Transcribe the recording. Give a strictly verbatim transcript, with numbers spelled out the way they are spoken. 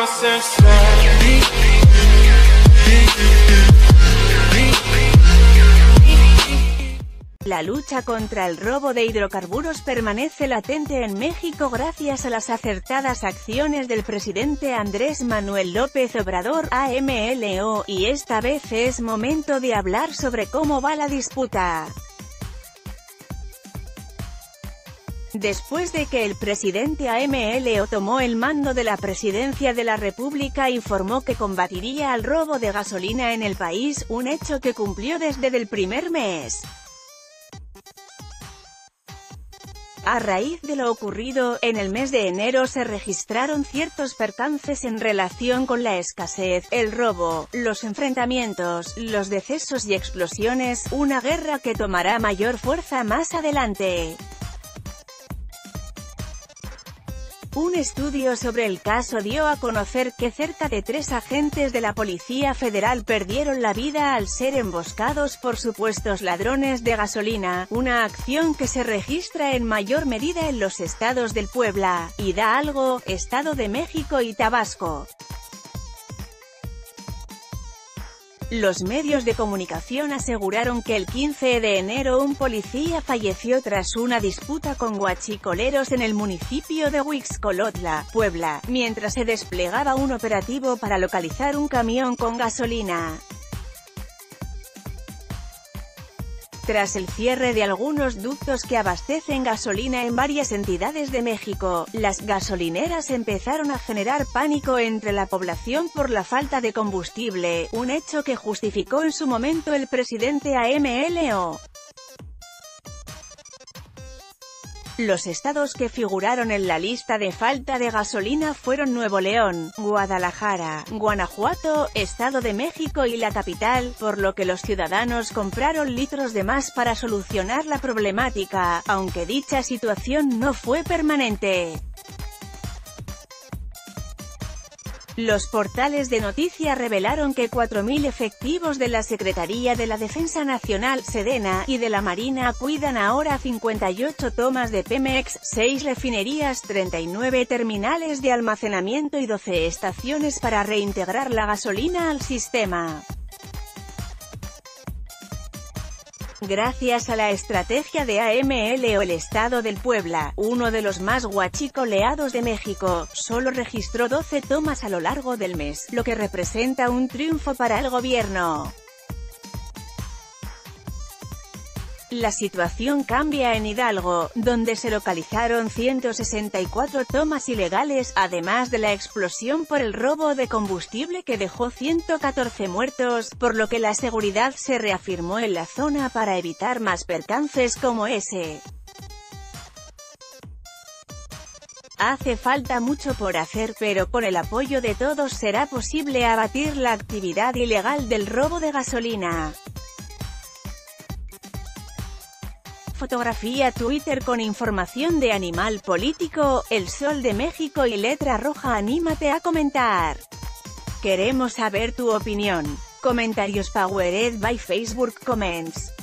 La lucha contra el robo de hidrocarburos permanece latente en México gracias a las acertadas acciones del presidente Andrés Manuel López Obrador, A M L O, y esta vez es momento de hablar sobre cómo va la disputa. Después de que el presidente A M L O tomó el mando de la presidencia de la República, informó que combatiría al robo de gasolina en el país, un hecho que cumplió desde el primer mes. A raíz de lo ocurrido, en el mes de enero se registraron ciertos percances en relación con la escasez, el robo, los enfrentamientos, los decesos y explosiones, una guerra que tomará mayor fuerza más adelante. Un estudio sobre el caso dio a conocer que cerca de tres agentes de la Policía Federal perdieron la vida al ser emboscados por supuestos ladrones de gasolina, una acción que se registra en mayor medida en los estados del Puebla, Hidalgo, Estado de México y Tabasco. Los medios de comunicación aseguraron que el quince de enero un policía falleció tras una disputa con guachicoleros en el municipio de Huixcolotla, Puebla, mientras se desplegaba un operativo para localizar un camión con gasolina. Tras el cierre de algunos ductos que abastecen gasolina en varias entidades de México, las gasolineras empezaron a generar pánico entre la población por la falta de combustible, un hecho que justificó en su momento el presidente A M L O. Los estados que figuraron en la lista de falta de gasolina fueron Nuevo León, Guadalajara, Guanajuato, Estado de México y la capital, por lo que los ciudadanos compraron litros de más para solucionar la problemática, aunque dicha situación no fue permanente. Los portales de noticias revelaron que cuatro mil efectivos de la Secretaría de la Defensa Nacional, Sedena, y de la Marina cuidan ahora cincuenta y ocho tomas de Pemex, seis refinerías, treinta y nueve terminales de almacenamiento y doce estaciones para reintegrar la gasolina al sistema. Gracias a la estrategia de A M L O, el estado del Puebla, uno de los más guachicoleados de México, solo registró doce tomas a lo largo del mes, lo que representa un triunfo para el gobierno. La situación cambia en Hidalgo, donde se localizaron ciento sesenta y cuatro tomas ilegales, además de la explosión por el robo de combustible que dejó ciento catorce muertos, por lo que la seguridad se reafirmó en la zona para evitar más percances como ese. Hace falta mucho por hacer, pero con el apoyo de todos será posible abatir la actividad ilegal del robo de gasolina. Fotografía Twitter con información de Animal Político, El Sol de México y Letra Roja. Anímate a comentar. Queremos saber tu opinión. Comentarios powered by Facebook Comments.